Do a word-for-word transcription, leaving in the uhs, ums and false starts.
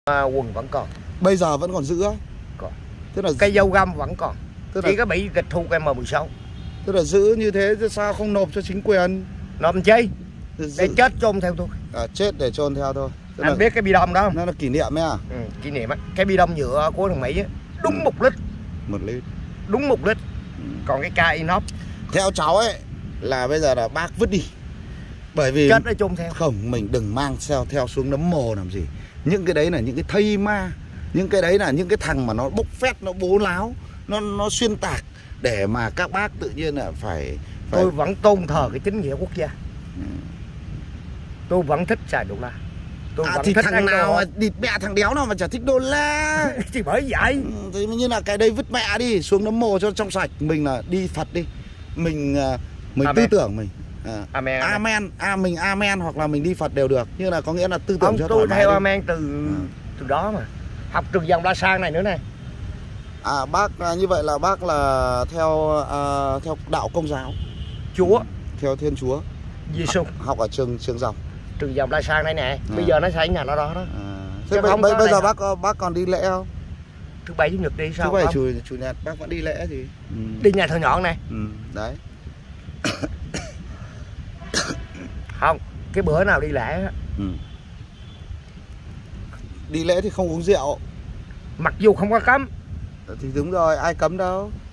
À, quần vẫn còn. Bây giờ vẫn còn giữ á? Còn. Tức là cây dâu găm vẫn còn. Tức chỉ là... có bị tịch thu cái M mười sáu. Tức là giữ như thế sao không nộp cho chính quyền? Nộp chi? Giữ... Để chết chôn theo tôi. À, chết để chôn theo thôi. Tức Anh là... biết cái bi đông đó không? Nó là kỷ niệm ấy à? Ừ, kỷ niệm á. Cái bi đông nhựa của thằng Mỹ á, đúng một lít. Một lít. Đúng một lít. Ừ. Còn cái ca inox theo cháu ấy là bây giờ là bác vứt đi. Bởi vì chết nó chôn theo. Không, mình đừng mang theo theo xuống nấm mồ làm gì. Những cái đấy là những cái thây ma. Những cái đấy là những cái thằng mà nó bốc phét, nó bố láo, Nó nó xuyên tạc để mà các bác tự nhiên là phải, phải... Tôi vẫn tôn thờ cái chính nghĩa quốc gia. Ừ. Tôi vẫn thích xài đô la. Tôi à, vẫn thì thích thằng nào đô... mà địt mẹ thằng đéo nào mà chả thích đô la. Thì bởi vậy. Ừ, thì như là cái đây vứt mẹ đi, xuống nấm mồ cho trong sạch. Mình là đi Phật đi. Mình mình Amen. tư tưởng mình à. Amen. Amen. À, mình amen hoặc là mình đi Phật đều được. Nhưng là có nghĩa là tư tưởng ông cho tôi theo đi. amen từ à. từ đó mà. Học trường dòng La Sang này nữa này. À bác à, như vậy là bác là theo à, theo đạo Công giáo. Chúa. Theo Thiên Chúa. Giêsu. Học ở trường trường dòng. Trường dòng La Sang đây nè. À. Bây giờ nó xây nhà nó đó đó. À. Thế bây, bây, bây giờ bác bác còn đi lễ không? Thứ bảy chủ nhật đi sao? Thứ bảy không? chủ chủ nhật bác vẫn đi lễ gì? Ừ. Đi nhà thờ nhọn này. Ừ, đấy. Không, cái bữa nào đi lễ á. Ừ. Đi lễ thì không uống rượu. Mặc dù không có cấm. Thì đúng rồi, ai cấm đâu.